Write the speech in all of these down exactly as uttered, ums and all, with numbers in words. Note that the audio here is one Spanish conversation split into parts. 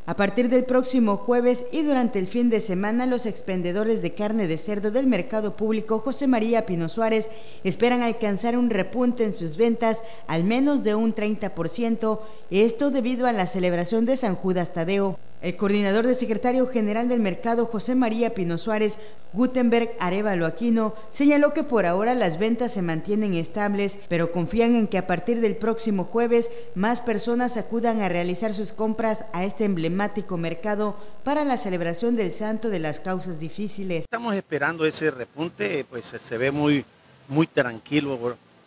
A partir del próximo jueves y durante el fin de semana, los expendedores de carne de cerdo del mercado público José María Pino Suárez esperan alcanzar un repunte en sus ventas al menos de un treinta por ciento, esto debido a la celebración de San Judas Tadeo. El coordinador de secretario general del mercado José María Pino Suárez, Gutenberg Arévalo Aquino, señaló que por ahora las ventas se mantienen estables, pero confían en que a partir del próximo jueves más personas acudan a realizar sus compras a este emblemático mercado para la celebración del Santo de las Causas Difíciles. Estamos esperando ese repunte, pues se ve muy, muy tranquilo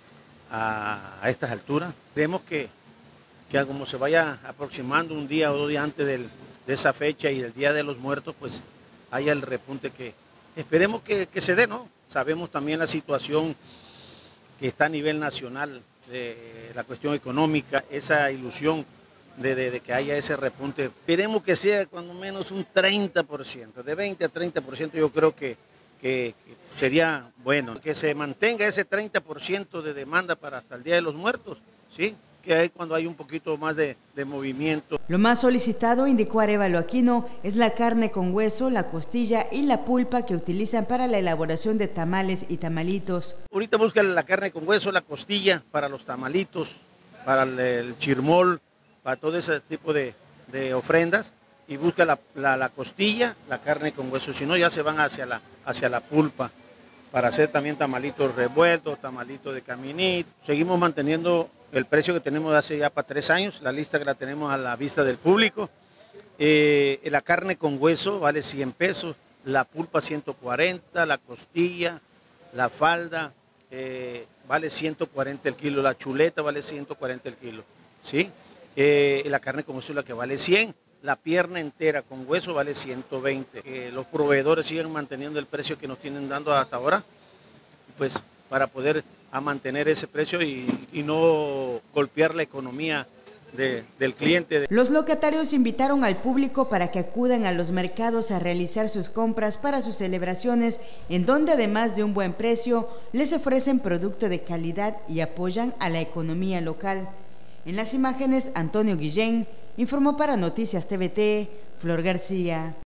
a, a estas alturas. Creemos que, que como se vaya aproximando un día o dos días antes del de esa fecha y el Día de los Muertos, pues haya el repunte que esperemos que, que se dé, ¿no? Sabemos también la situación que está a nivel nacional, de la cuestión económica, esa ilusión de, de, de que haya ese repunte. Esperemos que sea cuando menos un treinta por ciento, de veinte a treinta por ciento yo creo que, que, que sería bueno, que se mantenga ese treinta por ciento de demanda para hasta el Día de los Muertos, ¿sí? Que hay cuando hay un poquito más de, de movimiento. Lo más solicitado, indicó Arévalo Aquino, es la carne con hueso, la costilla y la pulpa que utilizan para la elaboración de tamales y tamalitos. Ahorita buscan la carne con hueso, la costilla para los tamalitos, para el, el chirmol, para todo ese tipo de, de ofrendas, y busca la, la, la costilla, la carne con hueso, si no ya se van hacia la, hacia la pulpa, para hacer también tamalitos revueltos, tamalitos de caminito. Seguimos manteniendo el precio que tenemos hace ya para tres años, la lista que la tenemos a la vista del público. Eh, la carne con hueso vale cien pesos, la pulpa ciento cuarenta, la costilla, la falda eh, vale ciento cuarenta el kilo, la chuleta vale ciento cuarenta el kilo, ¿sí? Eh, la carne con hueso es la que vale cien, la pierna entera con hueso vale ciento veinte. Eh, los proveedores siguen manteniendo el precio que nos tienen dando hasta ahora, pues para poder a mantener ese precio y, y no golpear la economía de, del cliente. Los locatarios invitaron al público para que acudan a los mercados a realizar sus compras para sus celebraciones, en donde además de un buen precio, les ofrecen producto de calidad y apoyan a la economía local. En las imágenes, Antonio Guillén informó para Noticias T V T, Flor García.